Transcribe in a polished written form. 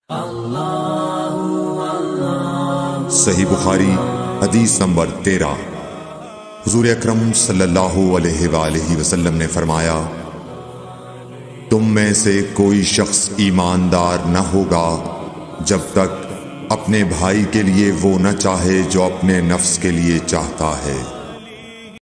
सही बुखारी हदीस नंबर 13। हुजूर अकरम सल्लल्लाहु अलैहि वसल्लम ने फरमाया, तुम में से कोई शख्स ईमानदार न होगा जब तक अपने भाई के लिए वो न चाहे जो अपने नफ्स के लिए चाहता है।